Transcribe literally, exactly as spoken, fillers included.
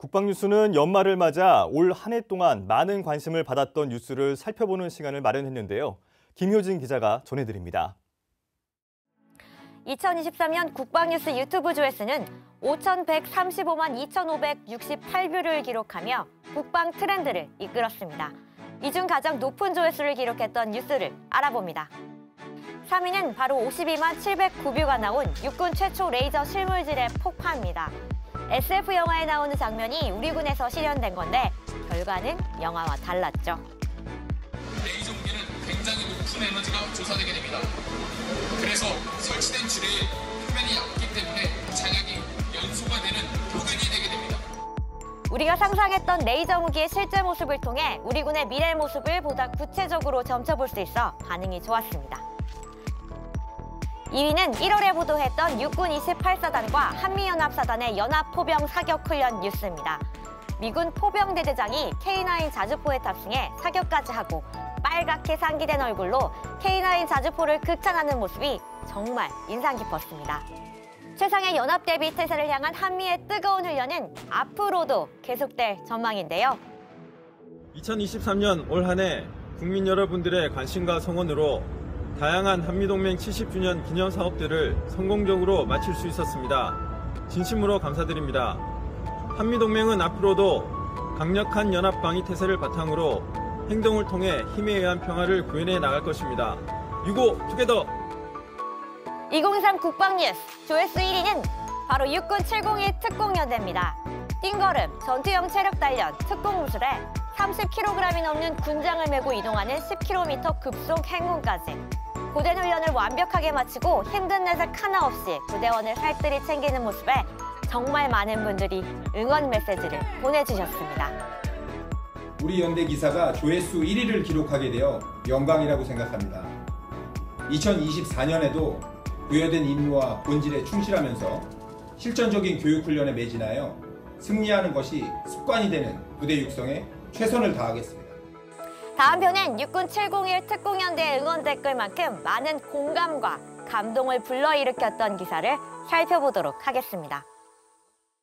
국방뉴스는 연말을 맞아 올 한 해 동안 많은 관심을 받았던 뉴스를 살펴보는 시간을 마련했는데요. 김효진 기자가 전해드립니다. 이천이십삼 년 국방뉴스 유튜브 조회수는 오천백삼십오만 이천오백육십팔 뷰를 기록하며 국방 트렌드를 이끌었습니다. 이 중 가장 높은 조회수를 기록했던 뉴스를 알아봅니다. 삼 위는 바로 오십이만 칠백구 뷰가 나온 육군 최초 레이저 실물지뢰 폭파입니다. 에스에프 영화에 나오는 장면이 우리 군에서 실현된 건데 결과는 영화와 달랐죠. 레이저 무게는 굉장히 높은 에너지가 조사되게 됩니다. 그래서 설치된 지뢰의 표면이 얇기 때문에 장약이 연소가 되는 표면이 되게 됩니다. 우리가 상상했던 레이저 무기의 실제 모습을 통해 우리 군의 미래 모습을 보다 구체적으로 점쳐볼 수 있어 반응이 좋았습니다. 이 위는 일월에 보도했던 육군 이십팔 사단과 한미연합사단의 연합포병 사격훈련 뉴스입니다. 미군 포병대대장이 케이 나인 자주포에 탑승해 사격까지 하고 빨갛게 상기된 얼굴로 케이 나인 자주포를 극찬하는 모습이 정말 인상 깊었습니다. 최상의 연합대비 태세를 향한 한미의 뜨거운 훈련은 앞으로도 계속될 전망인데요. 이천이십삼 년 올 한 해 국민 여러분들의 관심과 성원으로 다양한 한미동맹 칠십 주년 기념 사업들을 성공적으로 마칠 수 있었습니다. 진심으로 감사드립니다. 한미동맹은 앞으로도 강력한 연합 방위 태세를 바탕으로 행동을 통해 힘에 의한 평화를 구현해 나갈 것입니다. 유고 투게더! 이천이십삼 국방뉴스 조회수 일 위는 바로 육군 칠공일 특공연대입니다. 띵걸음, 전투형 체력단련, 특공무술에 삼십 킬로그램이 넘는 군장을 메고 이동하는 십 킬로미터 급속 행군까지 고된 훈련을 완벽하게 마치고 힘든 내색 하나 없이 부대원을 살뜰히 챙기는 모습에 정말 많은 분들이 응원 메시지를 보내주셨습니다. 우리 연대 기사가 조회수 일 위를 기록하게 되어 영광이라고 생각합니다. 이천이십사 년에도 부여된 임무와 본질에 충실하면서 실전적인 교육훈련에 매진하여 승리하는 것이 습관이 되는 부대 육성에 최선을 다하겠습니다. 다음 편은 육군 칠공일 특공연대 응원 댓글만큼 많은 공감과 감동을 불러일으켰던 기사를 살펴보도록 하겠습니다.